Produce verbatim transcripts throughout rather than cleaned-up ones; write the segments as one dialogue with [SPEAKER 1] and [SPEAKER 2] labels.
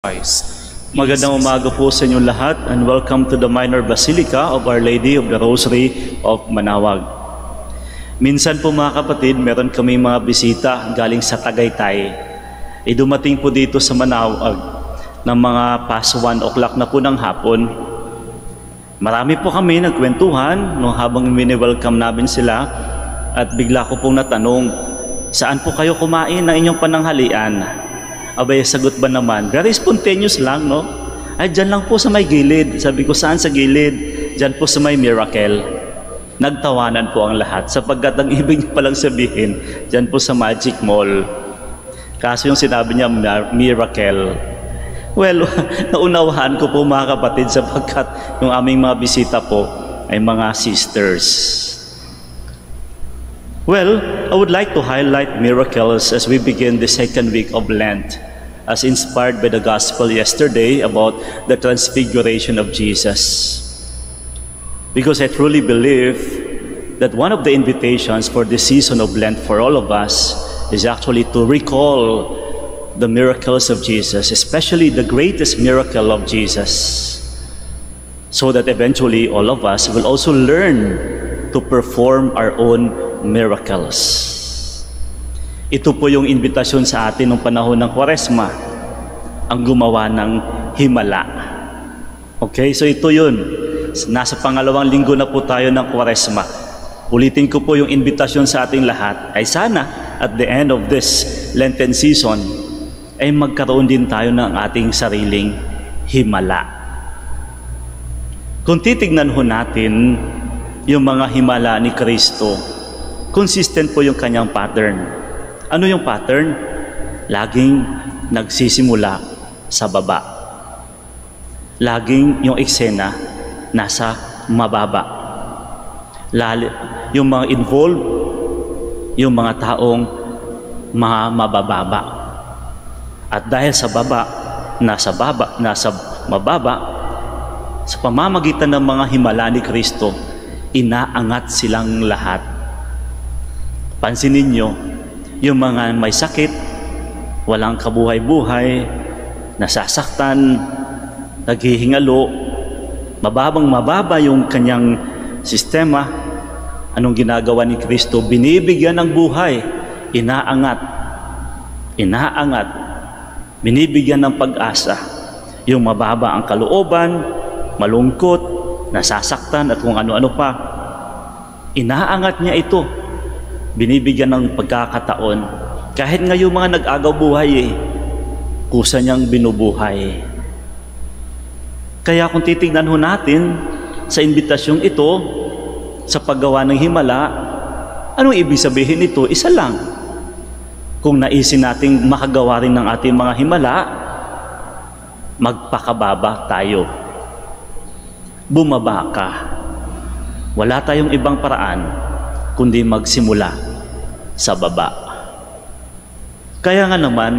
[SPEAKER 1] Christ.
[SPEAKER 2] Magandang umaga po sa inyong lahat and welcome to the Minor Basilica of Our Lady of the Rosary of Manaoag. Minsan po mga kapatid, meron kami mga bisita galing sa Tagaytay. E dumating po dito sa Manaoag ng mga past one o'clock na po ng hapon. Marami po kami nagkwentuhan no, habang mini-welcome namin sila at bigla ko pong natanong, saan po kayo kumain ng inyong pananghalian? Abay, sagot ba naman? Very spontaneous lang, no? Ay, dyan lang po sa may gilid. Sabi ko, saan sa gilid? Dyan po sa may Miracle. Nagtawanan po ang lahat sapagkat ang ibig niya palang sabihin, dyan po sa Magic Mall. Kaso yung sinabi niya, Miracle. Well, naunawahan ko po mga kapatid sapagkat yung aming mga bisita po ay mga sisters. Well, I would like to highlight miracles as we begin the second week of Lent, as inspired by the gospel yesterday about the transfiguration of Jesus. Because I truly believe that one of the invitations for this season of Lent for all of us is actually to recall the miracles of Jesus, especially the greatest miracle of Jesus, so that eventually all of us will also learn to perform our own miracles. Ito po yung invitasyon sa atin ng panahon ng Kwaresma, ang gumawa ng himala. Okay, so ito yun. Nasa pangalawang linggo na po tayo ng Kwaresma. Ulitin ko po yung invitasyon sa ating lahat ay sana at the end of this Lenten season ay magkaroon din tayo ng ating sariling himala. Kung titignan ho natin yung mga himala ni Kristo, consistent po yung kanyang pattern. Ano yung pattern? Laging nagsisimula sa baba. Laging yung eksena nasa mababa. Lali, yung mga involved, yung mga taong mga mabababa. At dahil sa baba, nasa baba, nasa mababa, sa pamamagitan ng mga himala ni Kristo, inaangat silang lahat. Pansinin ninyo, yung mga may sakit, walang kabuhay-buhay, nasasaktan, naghihingalo, mababang mababa yung kanyang sistema. Anong ginagawa ni Kristo? Binibigyan ng buhay, inaangat, inaangat, binibigyan ng pag-asa. Yung mababa ang kalooban, malungkot, nasasaktan at kung ano-ano pa, inaangat niya ito. Binibigyan ng pagkakataon. Kahit nga yung mga nag-agaw buhay eh, kusa niyang binubuhay. Kaya kung titignan ho natin sa imbitasyong ito, sa paggawa ng himala, anong ibig sabihin nito? Isa lang. Kung naisin nating makagawa rin ng ating mga himala, magpakababa tayo. Bumaba ka. Wala tayong ibang paraan kundi magsimula sa baba. Kaya nga naman,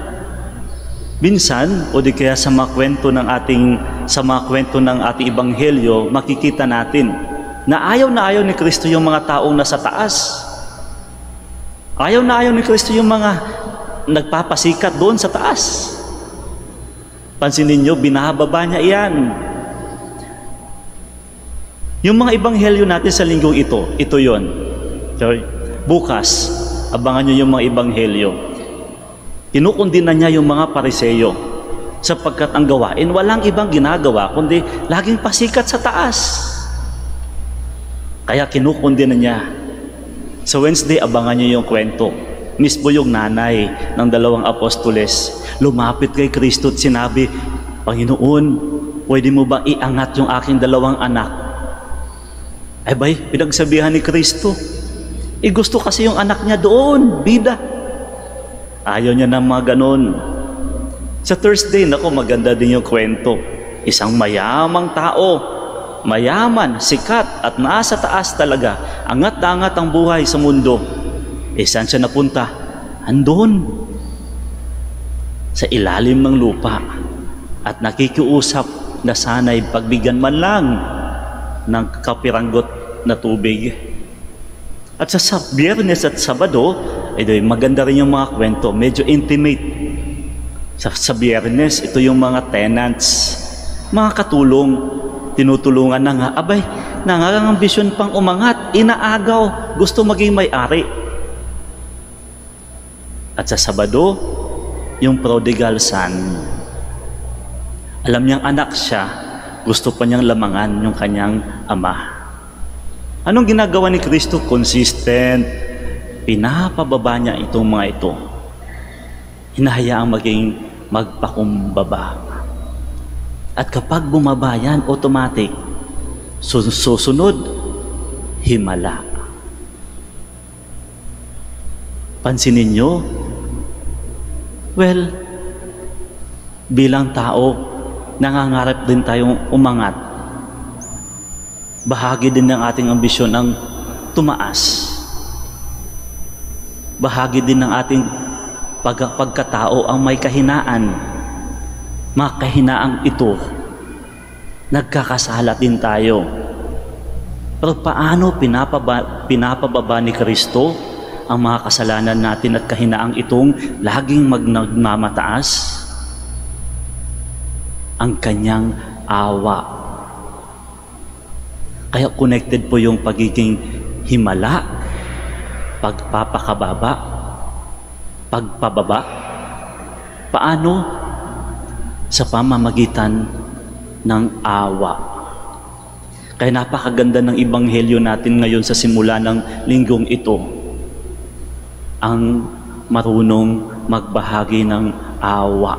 [SPEAKER 2] minsan o di kaya sa mga kwento ng ating sa mga kwento ng ating ebanghelyo, makikita natin na ayaw na ayaw ni Kristo yung mga taong nasa taas. Ayaw na ayaw ni Kristo yung mga nagpapasikat doon sa taas. Pansinin niyo, binababa niya iyan. Yung mga ebanghelyo natin sa linggong ito, ito yon. So, bukas, abangan nyo yung mga ebanghelyo. Kinukundina niya yung mga pariseyo sapagkat ang gawain, walang ibang ginagawa, kundi laging pasikat sa taas. Kaya kinukundina niya. Sa Wednesday, abangan nyo yung kwento. Mismo yung nanay ng dalawang apostoles, lumapit kay Kristo at sinabi, Panginoon, pwede mo ba iangat yung aking dalawang anak? Ay bay, pinagsabihan ni Kristo. Eh gusto kasi yung anak niya doon, bida. Ayaw niya na mga ganun. Sa Thursday, naku, maganda din yung kwento. Isang mayamang tao, mayaman, sikat, at nasa taas talaga. Angat na angat ang buhay sa mundo. Eh saan siya napunta? Andun. Sa ilalim ng lupa. At nakikiusap na sana'y pagbigyan man lang ng kapiranggot na tubig. At sa Biyernes at Sabado, ay maganda rin yung mga kwento, medyo intimate. Sa, sa Biyernes, ito yung mga tenants, mga katulong, tinutulungan na nga, abay, nangangambisyon pang umangat, inaagaw, gusto maging may-ari. At sa Sabado, yung prodigal son, alam niyang anak siya, gusto pa niyang lamangan yung kanyang ama. Anong ginagawa ni Kristo? Consistent. Pinapababa niya itong mga ito. Hinahayaang maging magpakumbaba. At kapag bumaba yan, automatic, susunod, himala. Pansinin niyo, well, bilang tao, nangangarap din tayong umangat. Bahagi din ng ating ambisyon ang tumaas. Bahagi din ng ating pag pagkatao ang may kahinaan. Mga kahinaang ito, nagkakasala din tayo. Pero paano pinapaba, pinapababa ni Kristo ang mga kasalanan natin at kahinaang itong laging magmamataas? Ang kanyang awa. Kaya connected po yung pagiging himala, pagpapakababa, pagpababa. Paano? Sa pamamagitan ng awa. Kaya napakaganda ng ebanghelyo natin ngayon sa simula ng linggong ito. Ang marunong magbahagi ng awa.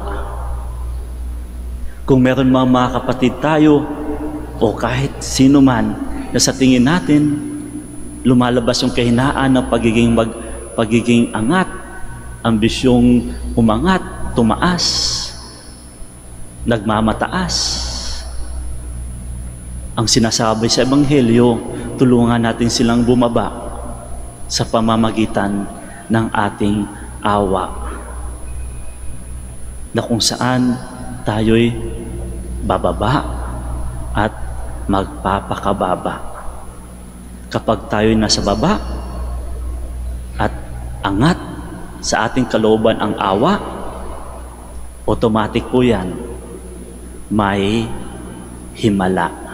[SPEAKER 2] Kung meron mga, mga kapatid tayo, o kahit sino man, na sa tingin natin, lumalabas yung kahinaan ng pagiging, mag, pagiging angat, ambisyong umangat, tumaas, nagmamataas. Ang sinasabi sa Ebanghelyo, tulungan natin silang bumaba sa pamamagitan ng ating awa. Na kung saan tayo'y bababa at magpapakababa. Kapag tayo'y nasa baba at angat sa ating kalooban ang awa, automatic po yan, may himala.